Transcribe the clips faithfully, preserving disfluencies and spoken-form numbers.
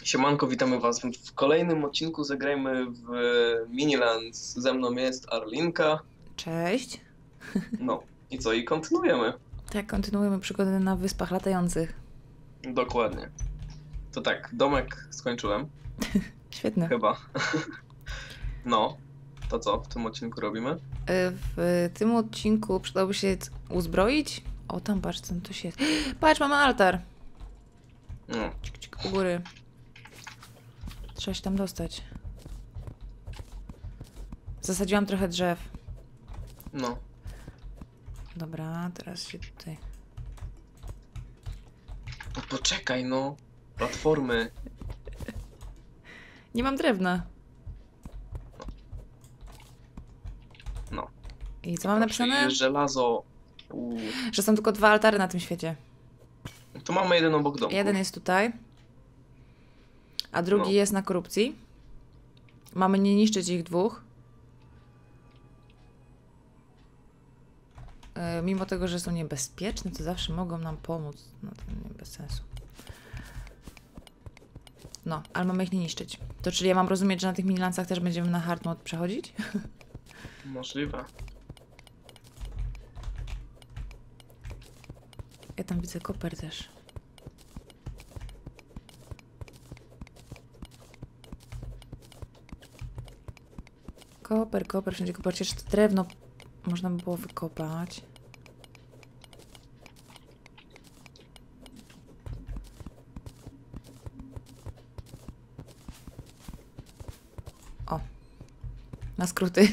Siemanko, witamy was w kolejnym odcinku. Zagrajmy w Minilands. Ze mną jest Arlinka. Cześć. No i co? I kontynuujemy. Tak, kontynuujemy przygodę na Wyspach Latających. Dokładnie. To tak, domek skończyłem. Świetne. Chyba. No, to co w tym odcinku robimy? W tym odcinku przydałoby się uzbroić. O, tam patrz, co to się... Patrz, mamy altar. No. Cik, cik, u góry. Trzeba się tam dostać. Zasadziłam trochę drzew. No. Dobra, teraz się tutaj... No poczekaj, no. Platformy. Nie mam drewna. No. I co mam napisane? Żelazo. Uuu. Że są tylko dwa altary na tym świecie. To mamy jeden obok domu. Jeden jest tutaj, a drugi No. jest na korupcji. Mamy nie niszczyć ich dwóch. Yy, mimo tego, że są niebezpieczne, to zawsze mogą nam pomóc. No to nie bez sensu. No, ale mamy ich nie niszczyć. To czyli ja mam rozumieć, że na tych minilancach też będziemy na hard mode przechodzić? Możliwe. Ja tam widzę koper też. Koper, koper, wszędzie koper. Przecież to drewno można by było wykopać. O. Na skróty.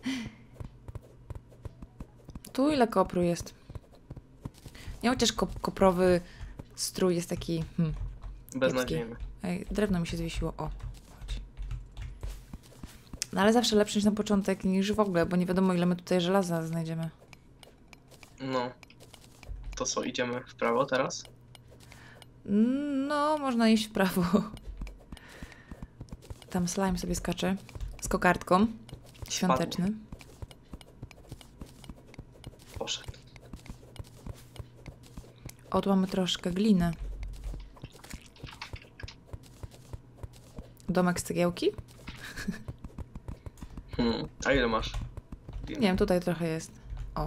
Tu ile kopru jest? Nie, chociaż kop koprowy strój jest taki... Hmm, Beznadziejny. Ej, drewno mi się zwiesiło. O. Chodź. No ale zawsze lepszy niż na początek, niż w ogóle, bo nie wiadomo ile my tutaj żelaza znajdziemy. No. To co, idziemy w prawo teraz? No, można iść w prawo. Tam slime sobie skacze. Z kokardką. Świąteczny. Poszedł. O, tu mamy troszkę gliny. Domek z cegiełki? Hmm. A ile masz? Nie wiem, tutaj trochę jest. O.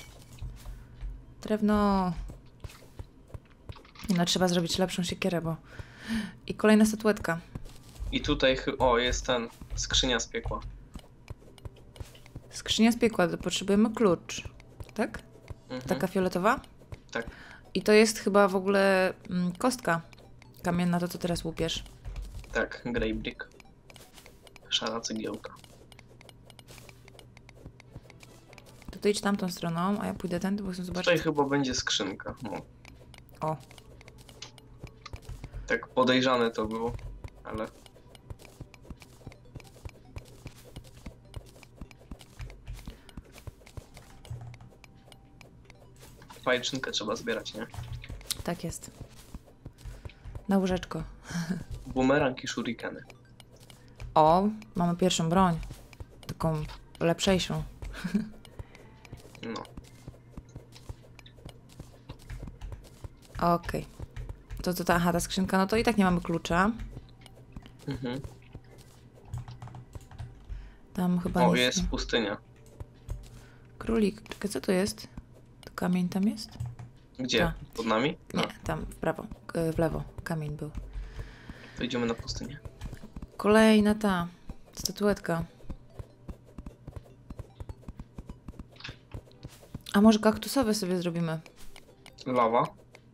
Drewno. Nie no, trzeba zrobić lepszą siekierę, bo... I kolejna statuetka. I tutaj, chy- o, jest ten, skrzynia z piekła. Skrzynia z piekła, to potrzebujemy klucz. Tak? Mhm. Taka fioletowa? Tak. I to jest chyba w ogóle mm, kostka kamienna, to co teraz łupiesz. Tak, grey brick. Szara cegiełka. To ty idź tamtą stroną, a ja pójdę tędy, bo chcę Tutaj zobaczyć. chyba będzie skrzynka. No. O. Tak podejrzane to było, ale... Fajeczynkę trzeba zbierać, nie? Tak jest. Na łóżeczko. Bumerang i shurikeny. O, mamy pierwszą broń. Taką lepszejszą. No. Okej. To, to ta, aha, ta skrzynka, no to i tak nie mamy klucza. Mhm. Tam chyba O, nic jest nie. pustynia. Królik. Czekaj, co to jest? To kamień tam jest? Gdzie? Ta. Pod nami? No. Nie, tam w prawo. K- W lewo. Kamień był. To idziemy na pustynię. Kolejna ta statuetka. A może kaktusowe sobie zrobimy? Lawa.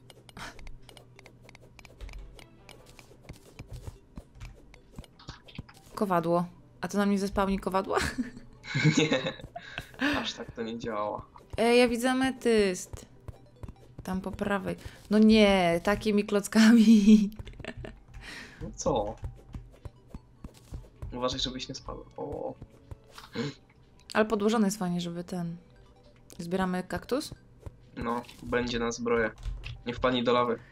Kowadło. A to nam nie zespałni kowadła? Nie. Aż tak to nie działała. Ej, ja widzę ametyst. Tam po prawej. No nie, takimi klockami. No co? Uważaj, żebyś nie spadł. O. Ale podłożony jest fajnie, żeby ten... Zbieramy kaktus? No, będzie na zbroję. Nie wpadnij do lawy.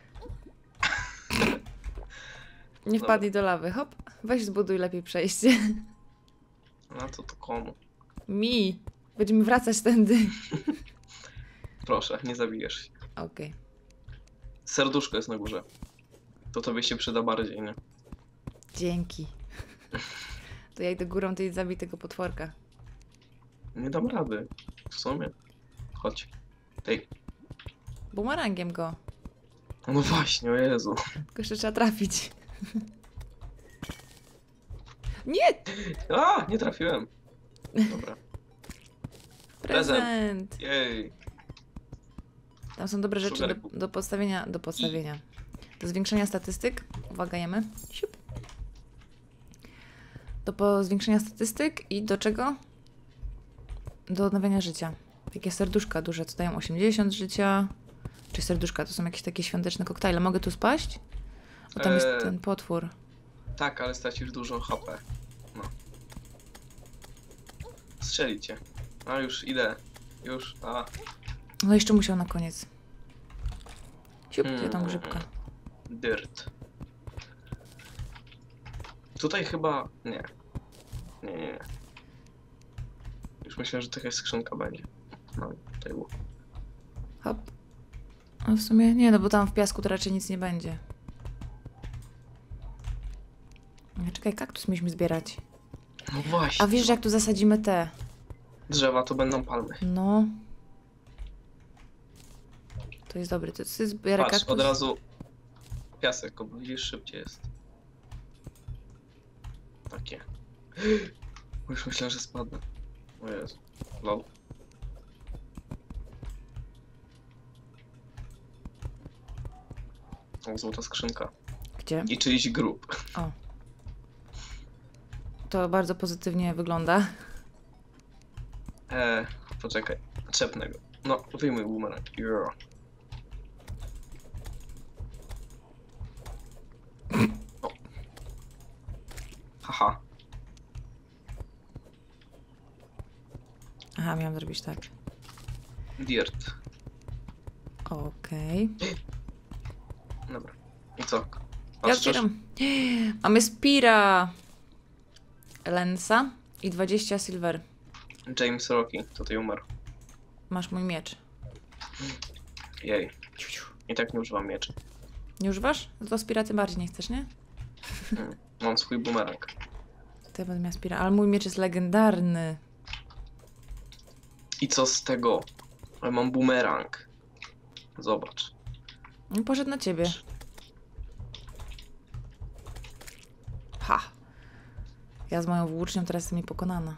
Nie wpadnij do lawy. Hop, weź zbuduj lepiej przejście. No to to komu? Mi. Będziemy wracać tędy. Proszę, nie zabijesz się. Okej. Serduszko jest na górze. To tobie się przyda bardziej, nie? Dzięki. To ja idę górą, ty zabij tego potworka. Nie dam rady. W sumie. Chodź. Tej. Bumerangiem go. No właśnie, o Jezu. Tylko jeszcze trzeba trafić. Nie! A, nie trafiłem. Dobra. Prezent! Jej. Tam są dobre rzeczy do, Sugarku. do postawienia, do postawienia. Do zwiększenia statystyk. Uwaga, jemy. Siup. Do po zwiększenia statystyk i do czego? Do odnawiania życia. Takie serduszka duże, co dają osiemdziesiąt życia. Czy serduszka, to są jakieś takie świąteczne koktajle. Mogę tu spaść? O, tam jest Eee. ten potwór. Tak, ale stracisz dużo H P. No. Strzelicie. A już idę. Już. A. No jeszcze musiał na koniec. Siup, gdzie tam Hmm. grzybka? Dirt. Tutaj chyba... Nie. Nie, nie, nie. Już myślałem, że taka skrzynka będzie. No, tutaj było. Hop. A w sumie nie, no bo tam w piasku to raczej nic nie będzie. Nie, czekaj, kaktus mieliśmy zbierać. No właśnie. A wiesz, że jak tu zasadzimy te? Drzewa to będą palmy. No. To jest dobry, to jest zbiera Patrz, kaktus. od razu piasek, bo widzisz, szybciej jest. Takie. Już myślałem, że spadnę. O Jezu. Lol. O, złota skrzynka. Gdzie? I czyjś grób. O. To bardzo pozytywnie wygląda. Eee, poczekaj. Trzepnę go. No, wyjmuj boomerang. Yo. O. Haha. Aha, miałam zrobić tak. Dirt. Okej. Dobra. I co? Ja Patrzysz? otwieram. Mamy Spira. Lensa i dwadzieścia silver. James Rocky tutaj umarł. Masz mój miecz. Jej. I tak nie używam mieczy. Nie używasz? No to Spira ty bardziej nie chcesz, nie? Mm. Mam swój boomerang. To ja będę miała Spira, ale mój miecz jest legendarny. I co z tego? Ale mam boomerang. Zobacz. No, poszedł na ciebie. Ha! Ja z moją włócznią teraz jestem mi pokonana.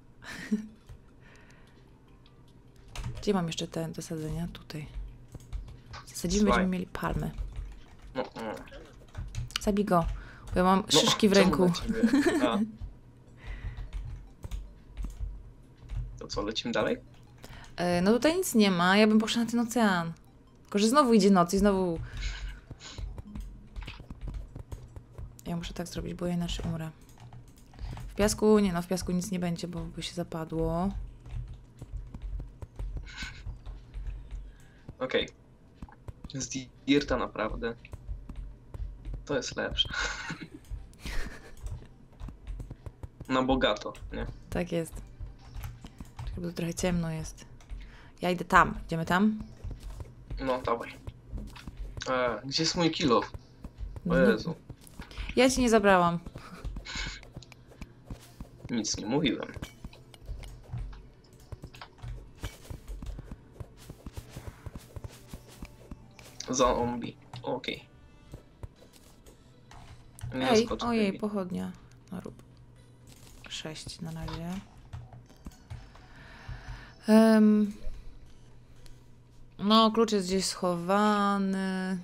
Gdzie mam jeszcze te do sadzenia? Tutaj. Zasadzimy, Słuchaj. będziemy mieli palmy. No, no. Zabij go, bo ja mam No, szyszki w czemu ręku. na ciebie? A. To co, lecimy dalej? E, no tutaj nic nie ma, ja bym poszła na ten ocean. Tylko, że znowu idzie noc i znowu... Ja muszę tak zrobić, bo ja inaczej umrę. W piasku, nie no, w piasku nic nie będzie, bo by się zapadło. Okej. Z Dirta naprawdę. To jest lepsze. Na bogato, nie? Tak jest. Czekaj, bo tu trochę ciemno jest. Ja idę tam. Idziemy tam? No, dawaj. E, gdzie jest mój kilo? O No. Jezu. Ja ci nie zabrałam. Nic nie mówiłem. Zombie. Okej. Nie Ej, skocz, ojej, baby. pochodnia. No rób. Sześć na razie. Um, no, klucz jest gdzieś schowany.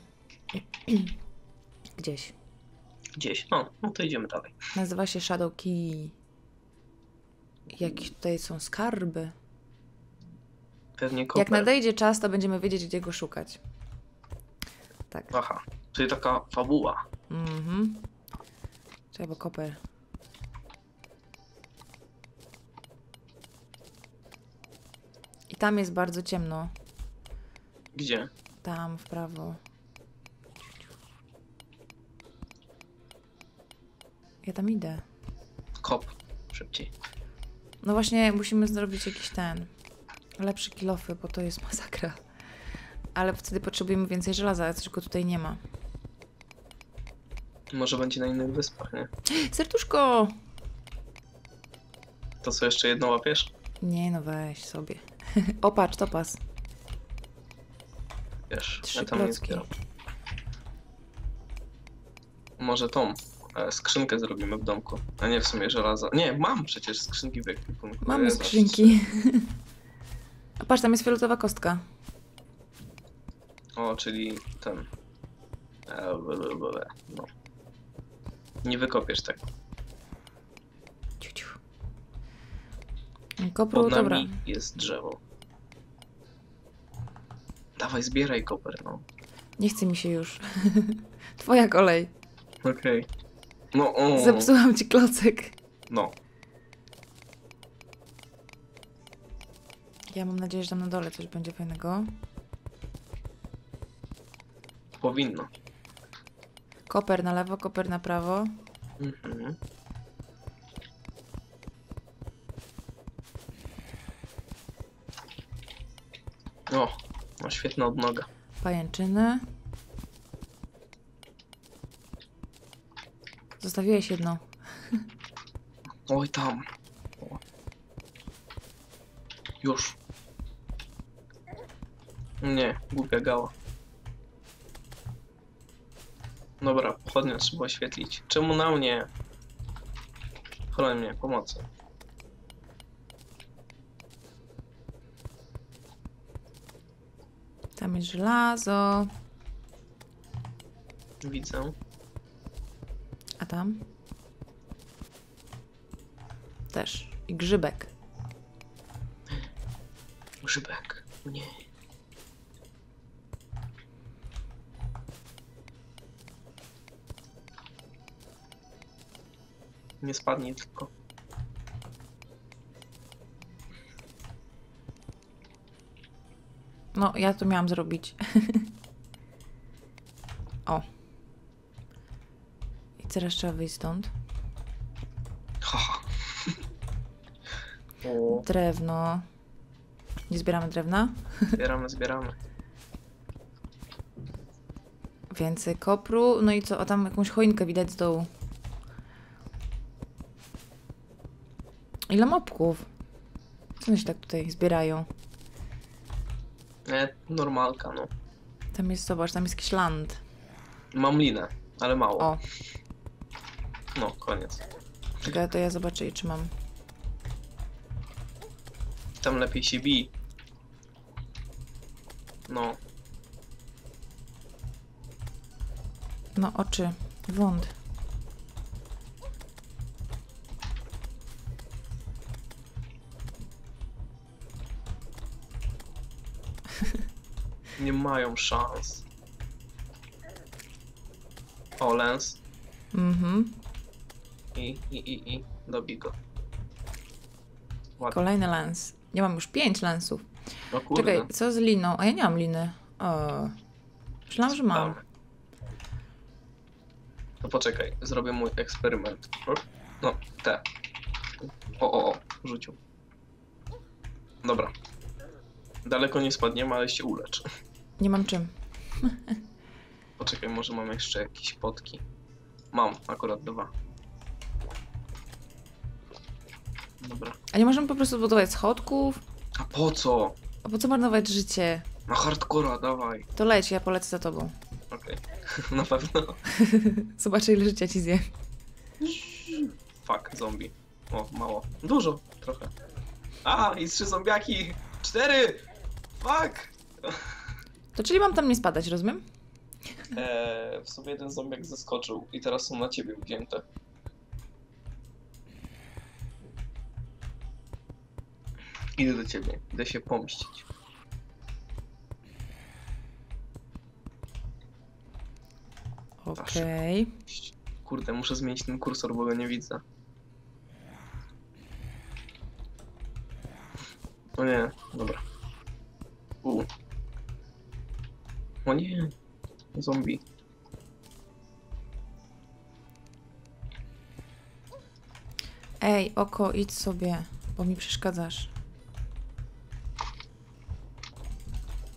Gdzieś. Gdzieś. No, no to idziemy dalej. Nazywa się Shadow Key. Jakieś tutaj są skarby. Pewnie koper. Jak nadejdzie czas, to będziemy wiedzieć, gdzie go szukać. Tak. Aha, czyli taka fabuła. Mhm. Czekaj, bo koper. I tam jest bardzo ciemno. Gdzie? Tam w prawo. Ja tam idę. Kop. Szybciej. No właśnie, musimy zrobić jakiś ten lepszy kilofy, bo to jest masakra. Ale wtedy potrzebujemy więcej żelaza, a coś go tutaj nie ma. Może będzie na innych wyspach, nie? Serduszko! To co, jeszcze jedno łapiesz? Nie no, weź sobie. O, patrz, topas. Wiesz, Trzy ja tam nie klocki. zbieram. Może tą e, skrzynkę zrobimy w domku. A nie, w sumie żelaza. Nie, mam przecież skrzynki w ekwipunku. Mamy Jezu, skrzynki. A patrz, tam jest fioletowa kostka. O, czyli ten. E, blablabla, no. Nie wykopiesz tak. Ciu, ciu. Kopru, Pod dobra. nami jest drzewo. Dawaj, zbieraj koper, no. Nie chce mi się już. Twoja kolej. Okej. No, o. Zepsułam ci klocek. No. Ja mam nadzieję, że tam na dole coś będzie fajnego. Powinno. Koper na lewo, koper na prawo. Mhm. O, no świetna odnoga. Pajęczyny. Zostawiłeś jedno. Oj, tam. O. Już. Nie, głupia gała. Dobra, pochodnię trzeba oświetlić. Czemu na mnie? Chroń mnie, pomocy. Tam jest żelazo. Widzę. A tam? Też. I grzybek. Grzybek. Nie. Nie spadnie tylko. No, ja to miałam zrobić. O. I teraz trzeba wyjść stąd. Haha. O, Drewno. Nie zbieramy drewna? zbieramy, zbieramy. Więcej kopru. No i co? A tam jakąś choinkę widać z dołu. Ile mopków? Co oni się tak tutaj zbierają? Nie, normalka, no. Tam jest, zobacz, tam jest jakiś land. Mam linę, ale mało. O, No, koniec. czekaj, to ja zobaczę, czy mam. Tam lepiej się bij. No, No, oczy. Wąd. nie mają szans. O, lens. Mhm. I, i, i, i. Dobij go. Ładnie. Kolejny lens. Ja mam już pięć lensów. No kurde. Czekaj, co z liną? A ja nie mam liny. O. Myślałam, że mam. Damy. No poczekaj, zrobię mój eksperyment. No, te. O, o, o, rzucił. Dobra. Daleko nie spadniemy, ale się ulecz. Nie mam czym. Poczekaj, może mam jeszcze jakieś potki. Mam, akurat dwa. Dobra. A nie możemy po prostu budować schodków? A po co? A po co marnować życie? Na hardcora, dawaj. To leć, ja polecę za tobą. Okej, na pewno. Zobaczę, ile życia ci zje. Fuck, zombie. O, mało. Dużo, trochę. A, i trzy zombiaki! Cztery! Fuck! To czyli mam tam nie spadać, rozumiem? Eee, w sumie jeden zombiak zeskoczył i teraz są na ciebie wzięte. Idę do ciebie, idę się pomścić. Okej. Kurde, muszę zmienić ten kursor, bo go nie widzę. O nie, dobra. U. O nie, zombie. Ej, oko, idź sobie, bo mi przeszkadzasz.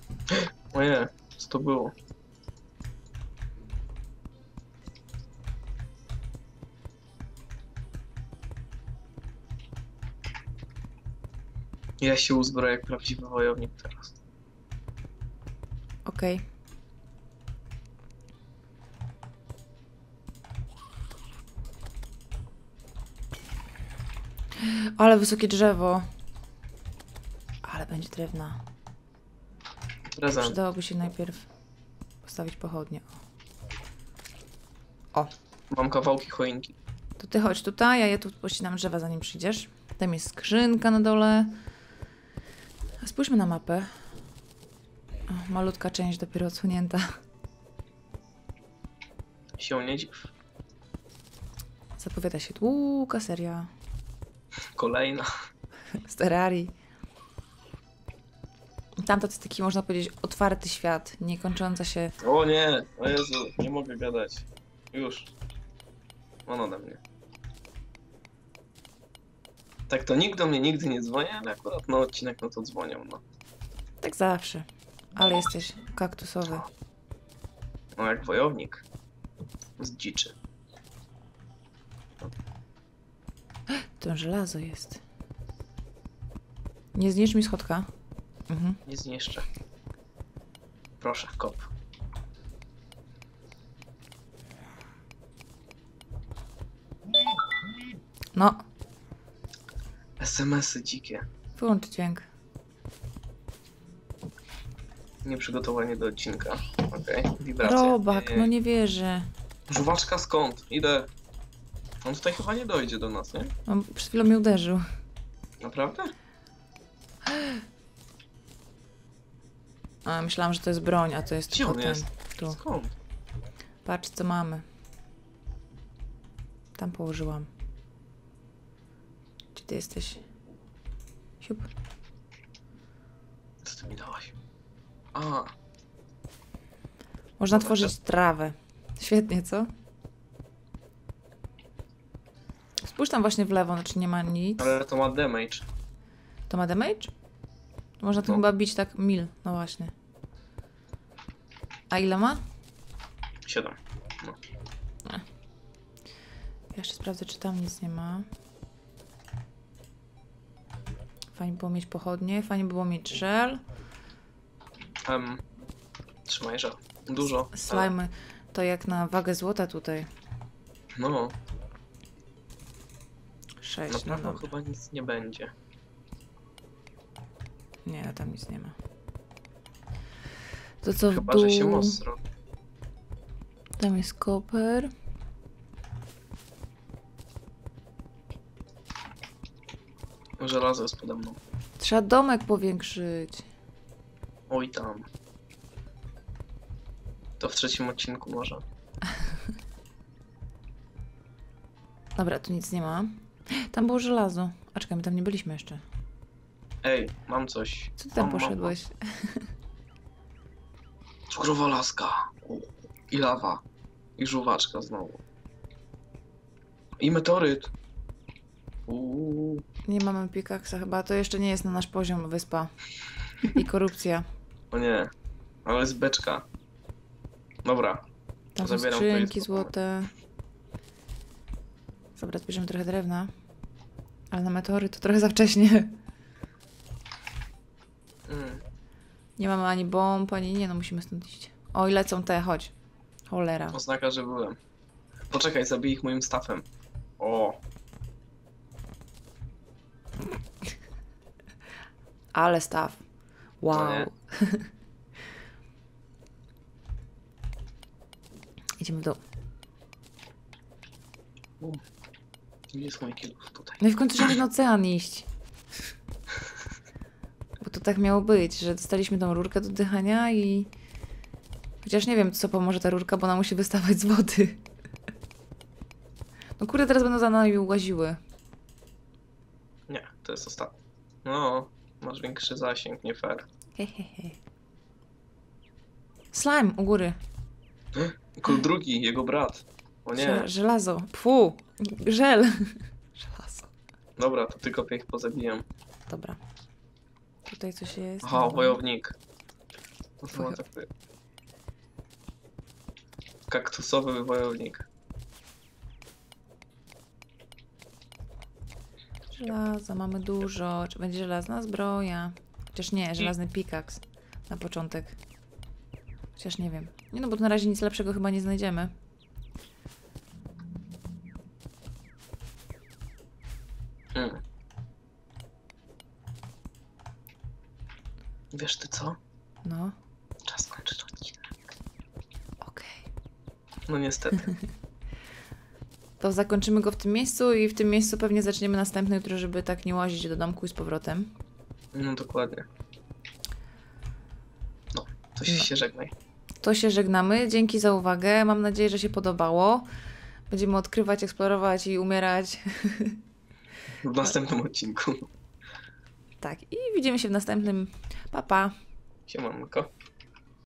O nie, co to było? Ja się uzbroję jak prawdziwy wojownik teraz. Okej. Ale wysokie drzewo. Ale będzie drewna. Prezent. Przydałoby się najpierw postawić pochodnie. O. O, Mam kawałki choinki. to ty chodź tutaj, a ja tu pościnam drzewa zanim przyjdziesz. Tam jest skrzynka na dole. A spójrzmy na mapę. O, malutka część dopiero odsunięta. Się nie dziw. Zapowiada się długa seria Kolejna. z Terrarii. Tam to jest taki, można powiedzieć, otwarty świat, niekończąca się. O nie! O Jezu, nie mogę gadać. Już. On ode mnie. Tak to nikt do mnie nigdy nie dzwoni, ale akurat na odcinek no to dzwonią, no. Tak zawsze. Ale jesteś kaktusowy. No jak wojownik. Z dziczy. To żelazo jest. Nie zniszcz mi schodka. Mhm. Nie zniszczę. Proszę, kop. No, es em esy dzikie. wyłącz dźwięk. Nieprzygotowanie do odcinka. Okej, okay. Wibracje. Robak, Nie, no nie. nie wierzę. Żuwaczka skąd? Idę. On tutaj chyba nie dojdzie do nas, nie? On przed chwilą mnie uderzył. Naprawdę? A, myślałam, że to jest broń, a to jest Gdzie tylko on ten. jest? Tu. Skąd? Patrz, co mamy. Tam położyłam. Gdzie ty jesteś? Siup. Co ty mi dałaś? A, Można Dobra, tworzyć trawę. Świetnie, co? Spójrz tam właśnie w lewo, znaczy nie ma nic. ale to ma damage. To ma damage? To można to No. chyba bić tak mil, no właśnie. A ile ma? siedem. No. Ja jeszcze sprawdzę, czy tam nic nie ma. Fajnie było mieć pochodnie, fajnie było mieć żel. Um, trzymaj, że dużo. ale- Slajmy to jak na wagę złota tutaj. No, Sześć, na no pewno dobra. chyba nic nie będzie. Nie, tam nic nie ma. To co w Chyba, dół? że się most zrobi. Tam jest koper. Żelazo jest pode mną. Trzeba domek powiększyć. Oj tam. To w trzecim odcinku może. Dobra, tu nic nie ma. Tam było żelazo. A czekaj, my tam nie byliśmy jeszcze. Ej, mam coś. Co ty tam Mam, mam, poszedłeś? mam. Cukrowa laska. U, I lawa. I żuwaczka znowu. I meteoryt. Uuu. Nie mamy pikaksa chyba. To jeszcze nie jest na nasz poziom wyspa. I korupcja. O nie. Ale jest beczka. Dobra. Tam są Zabieram to i skrzynki złapamy. złote. Dobra, zbierzemy trochę drewna. Ale na meteory to trochę za wcześnie. Mm. Nie mamy ani bomb, ani... Nie, no musimy stąd iść. O, i lecą te, chodź. Cholera. Oznaka, że byłem. Poczekaj, zabiję ich moim stafem. O. Ale staw. Wow. No nie? Idziemy w dół. U. Gdzie jest mój kilów tutaj? No i w końcu trzeba ten ocean iść. Bo to tak miało być, że dostaliśmy tą rurkę do dychania i... Chociaż nie wiem, co pomoże ta rurka, bo ona musi wystawać z wody. No kurde, teraz będą za nami łaziły. Nie, to jest ostatni. No, masz większy zasięg, nie fair. Hehehe. Slime u góry. Kul drugi, jego brat. O nie. Żel- żelazo. Pfu. Żel. Żelazo. Dobra, to tylko ich pozabijam. Dobra. Tutaj coś jest. Aha, Dobra. wojownik. No to Wojo- ma taki... Kaktusowy wojownik. Żelaza mamy dużo. Czy będzie żelazna zbroja? Chociaż nie, żelazny pikaks na początek. Chociaż nie wiem. Nie no, bo na razie nic lepszego chyba nie znajdziemy. Hmm. Wiesz ty co? No, Czas kończyć odcinek. okej. No niestety. To zakończymy go w tym miejscu i w tym miejscu pewnie zaczniemy następny jutro, żeby tak nie łazić do domku i z powrotem. No dokładnie. No, to się, No. się żegnaj. To się żegnamy. Dzięki za uwagę. Mam nadzieję, że się podobało. Będziemy odkrywać, eksplorować i umierać. W następnym odcinku. Tak, i widzimy się w następnym. Pa, pa. Siemanko.